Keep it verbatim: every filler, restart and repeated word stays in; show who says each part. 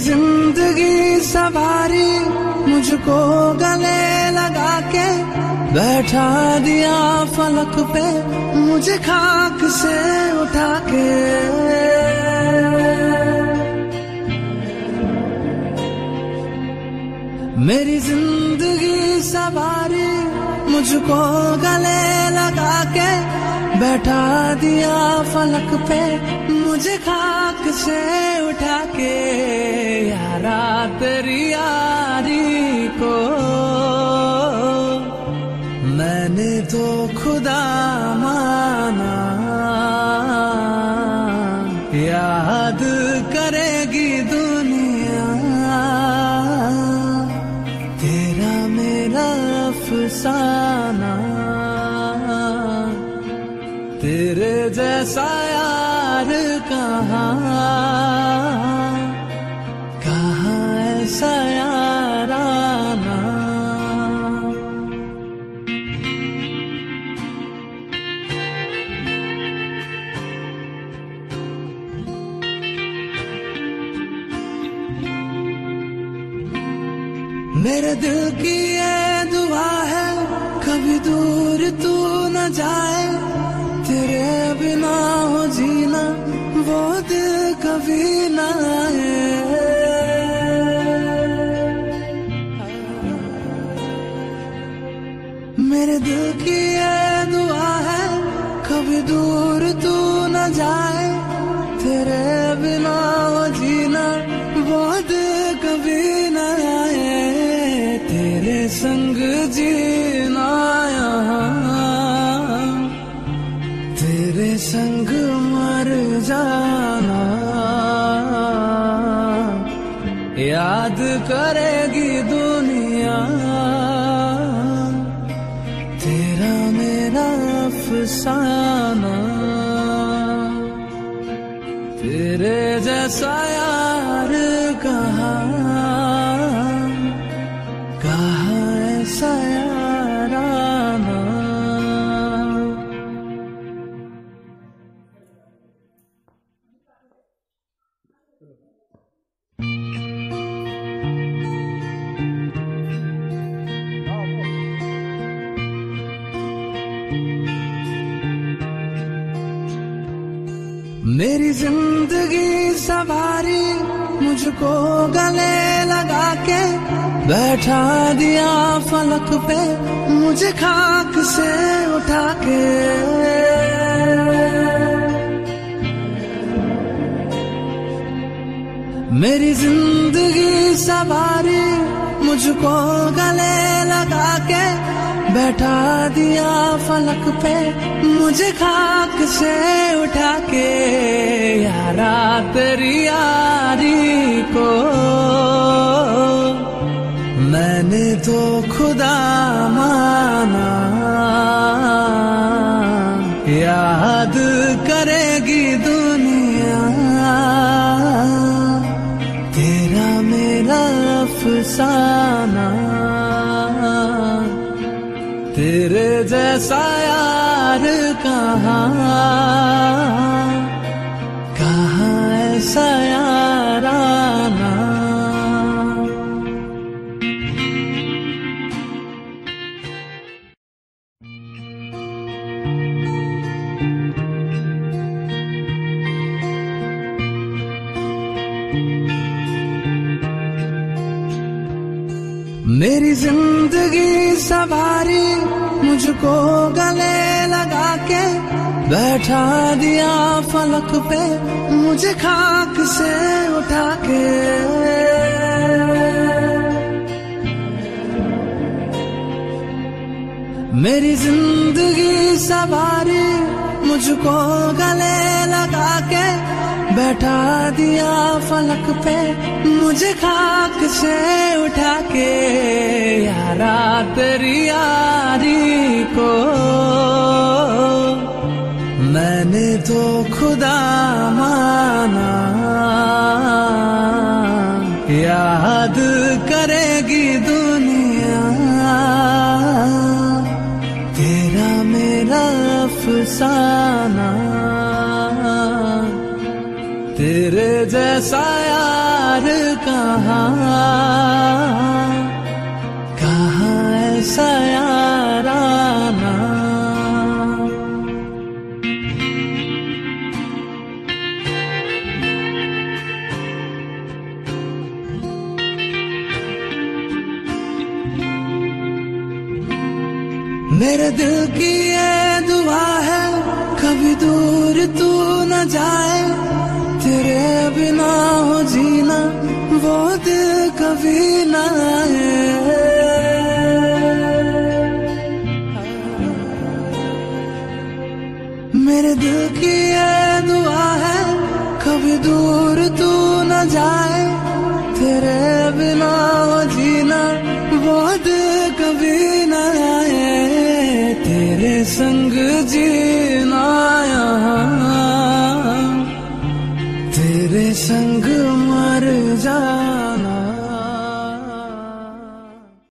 Speaker 1: जिंदगी सवारी मुझको गले लगा के बैठा दिया फलक पे मुझे खाक से उठा के। मेरी जिंदगी सवारी मुझको गले लगा के बैठा दिया फलक पे मुझे खाक से उठा के। यारा तेरी यारी को मैंने तो खुदा माना, याद करेगी दुनिया तेरा मेरा अफसाना। तेरे जैसा यार कहाँ कहाँ ऐसा याराना। मेरे दिल की ये दुआ है कभी दूर तू न जाए, तेरे बिना हो जीना वो दिल कभी ना आए। मेरे दिल की ये दुआ है कभी दूर तू न जाए, तेरे बिना हो जीना वो दिल कभी ना आए। तेरे संग जीना यहाँ तेरे संग मर जाना, याद करेगी दुनिया तेरा मेरा अफसाना। तेरे जैसा यार कहाँ कहाँ ऐसा याराना। मेरी जिंदगी सवारी मुझको गले लगा के बैठा दिया फलक पे मुझे खाक से उठा के। मेरी जिंदगी सवारी मुझको गले लगा के बैठा दिया फलक पे मुझे खाक से उठा के। यारा तेरी यारी को मैंने तो खुदा माना, याद करेगी दुनिया तेरा मेरा अफसाना। तेरे जैसा यार कहाँ कहाँ ऐसा याराना। मेरी जिंदगी सवारी मुझको गले लगा के बैठा दिया फलक पे मुझे खाक से उठा के। मेरी जिंदगी सवारी मुझको गले लगा के बैठा दिया फलक पे मुझे खाक से उठा के। यारा तेरी यारी को मैंने तो खुदा माना, याद करेगी दुनिया तेरा मेरा अफसाना। तेरे जैसा यार का कहाँ कहाँ ऐसा याराना। मेरे दिल की ये दुआ है कभी दूर तू न जाए, तेरे बिना हो जीना वो दिल कभी न आए। मेरे दिल की ये दुआ है कभी दूर तू न जाए, तेरे बिना हो जीना वो दिल कभी न आए। तेरे संग जी